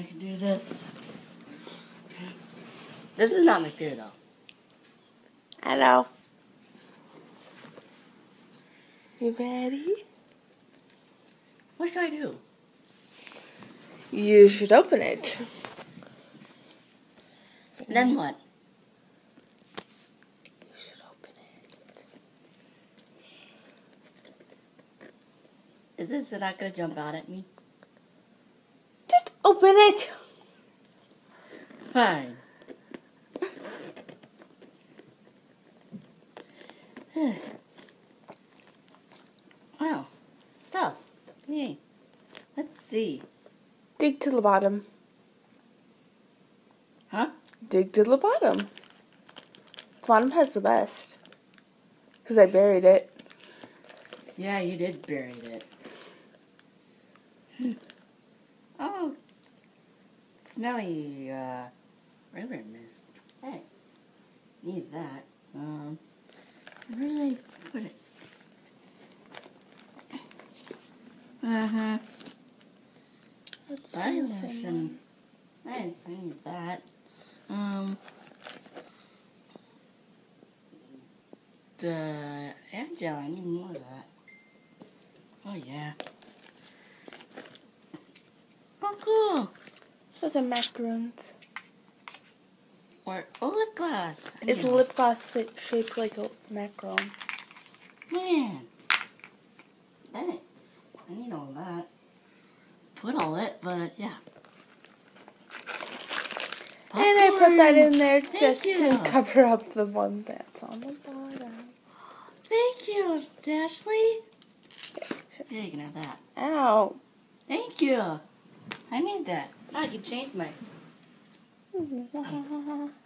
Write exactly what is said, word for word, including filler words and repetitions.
I can do this. This is not my fear, though. I know. You ready? What should I do? You should open it. Then what? You should open it. Is this not going to jump out at me? Just open it. Fine. Wow. Stuff. Yay. Let's see. Dig to the bottom. Huh? Dig to the bottom. The bottom has the best. Because I buried it. Yeah, you did bury it. Hmm. Oh. Smelly, uh, river mist. Thanks. Need that. Um, where did I put it? Uh-huh. That's Biosin. Thanks, I need that. Um, the Angel, I need more of that. Oh, yeah. Oh, cool. Those are macaroons. Or oh, lip gloss. I It's a need lip gloss shaped like a macaron. Man. Thanks. I need all that. Put all it, but yeah. And I put that in there Thank just you. to cover up the one that's on the bottom. Thank you, Dashley. Yeah, you can have that. Ow. Thank you. I need that. Oh, you changed my...